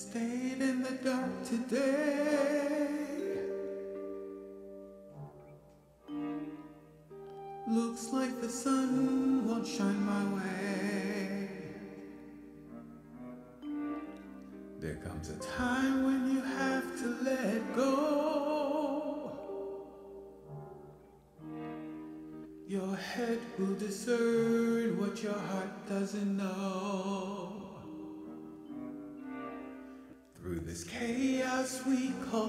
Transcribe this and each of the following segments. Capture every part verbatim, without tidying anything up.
Stayed in the dark today. Looks like the sun won't shine my way. There comes a time when you have to let go. Your head will discern what your heart doesn't know. Through this chaos we call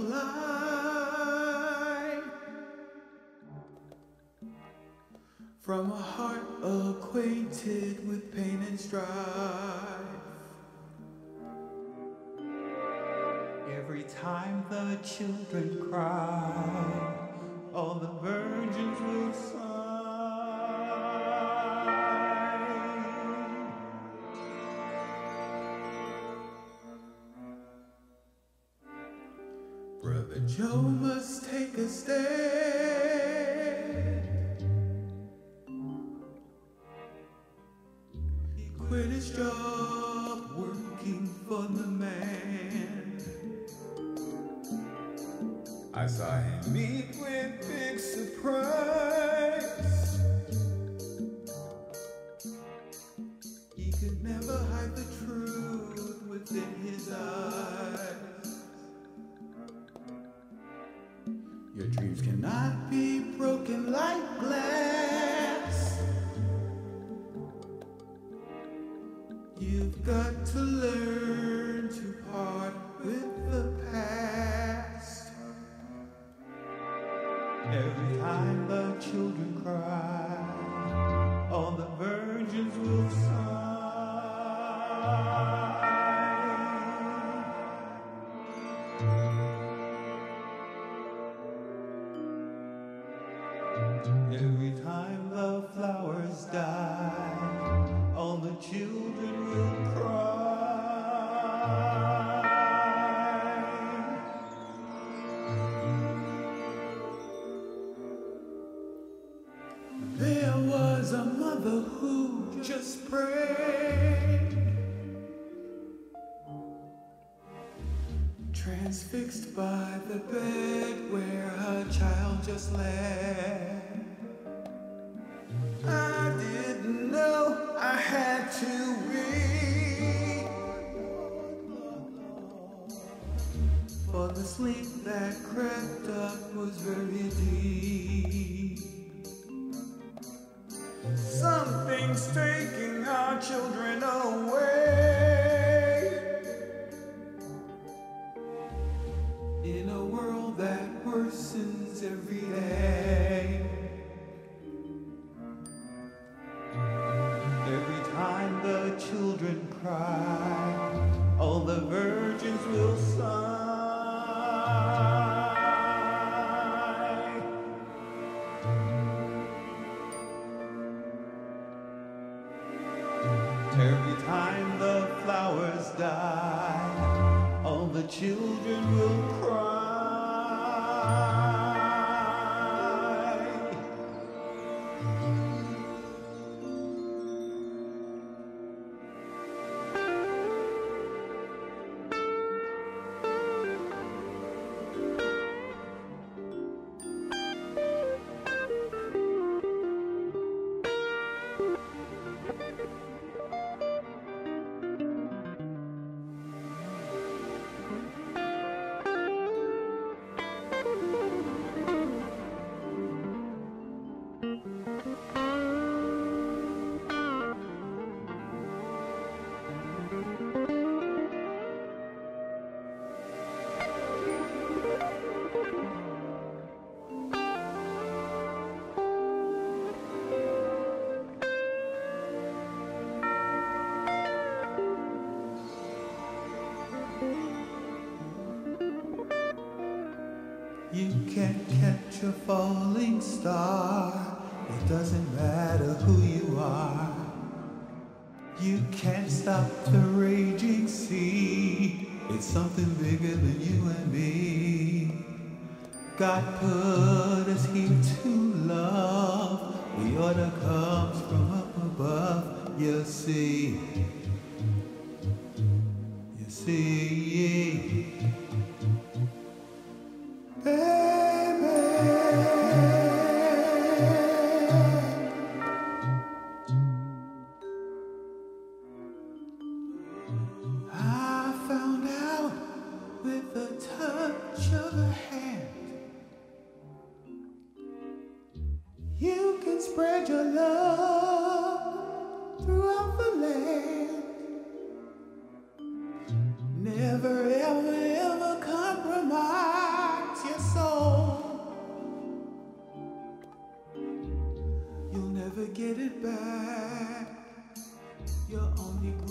life, from a heart acquainted with pain and strife. Every time the children cry, all the virgins will sigh. Brother Joe must take a stand. He quit his job working for the man. I saw him meet with big surprise. He could never hide the truth within his eyes. Your dreams cannot be broken like glass. You've got to learn to part with the past. Every time the children cry, all the virgins will sigh. Every time the flowers die, all the children will cry. There was a mother who just prayed, transfixed by the bed where her child just lay. I didn't know I had to be, for the sleep that crept up was very deep. Something's taking our children away, in a world that worsens every day. Every time the children cry, all the virgins will sigh. Every time the flowers die, all the children will cry. You can't catch a falling star. It doesn't matter who you are. You can't stop the raging sea. It's something bigger than you and me. God put us here to love. The order comes from up above. You see, you see. land. Never, ever, ever compromise your soul. You'll never get it back. You're only